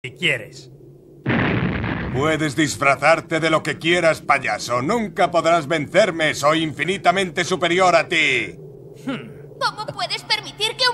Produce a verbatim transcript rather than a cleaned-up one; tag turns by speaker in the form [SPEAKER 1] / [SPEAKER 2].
[SPEAKER 1] Si quieres.
[SPEAKER 2] Puedes disfrazarte de lo que quieras, payaso. Nunca podrás vencerme. Soy infinitamente superior a ti.
[SPEAKER 3] ¿Cómo puedes permitir que